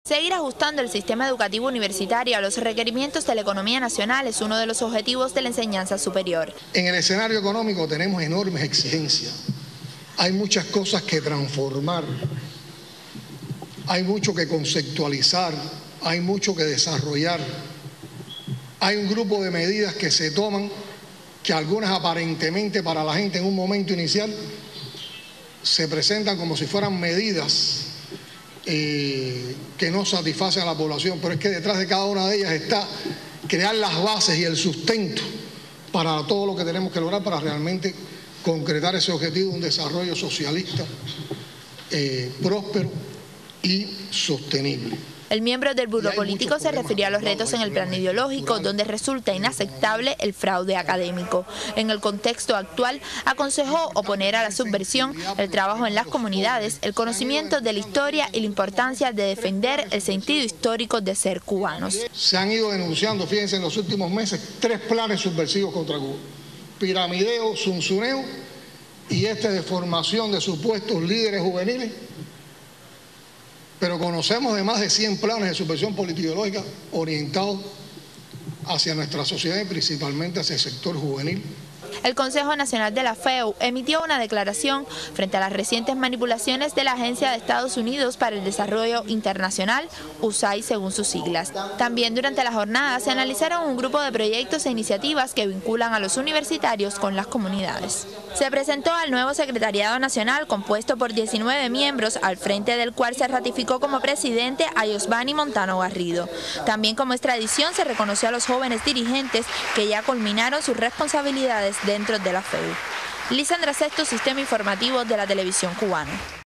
Seguir ajustando el sistema educativo universitario a los requerimientos de la economía nacional es uno de los objetivos de la enseñanza superior. En el escenario económico tenemos enormes exigencias. Hay muchas cosas que transformar, hay mucho que conceptualizar, hay mucho que desarrollar. Hay un grupo de medidas que se toman, que algunas aparentemente para la gente en un momento inicial se presentan como si fueran medidas que no satisfacen a la población, pero es que detrás de cada una de ellas está crear las bases y el sustento para todo lo que tenemos que lograr para realmente concretar ese objetivo de un desarrollo socialista, próspero y sostenible. El miembro del Buró Político se refirió a los retos en el plano ideológico, donde resulta inaceptable el fraude académico. En el contexto actual, aconsejó oponer a la subversión, el trabajo en las comunidades, el conocimiento de la historia y la importancia de defender el sentido histórico de ser cubanos. Se han ido denunciando, fíjense, en los últimos meses, 3 planes subversivos contra Cuba: piramideo, zunzuneo y de formación de supuestos líderes juveniles. Pero conocemos de más de 100 planes de subversión político-ideológica orientados hacia nuestra sociedad y principalmente hacia el sector juvenil. El Consejo Nacional de la FEU emitió una declaración frente a las recientes manipulaciones de la Agencia de Estados Unidos para el Desarrollo Internacional, USAID según sus siglas. También durante la jornada se analizaron un grupo de proyectos e iniciativas que vinculan a los universitarios con las comunidades. Se presentó al nuevo Secretariado Nacional, compuesto por 19 miembros, al frente del cual se ratificó como presidente a Yosvani Montano Garrido. También, como es tradición, se reconoció a los jóvenes dirigentes que ya culminaron sus responsabilidades dentro de la FEU. Lisandra Sexto, Sistema Informativo de la Televisión Cubana.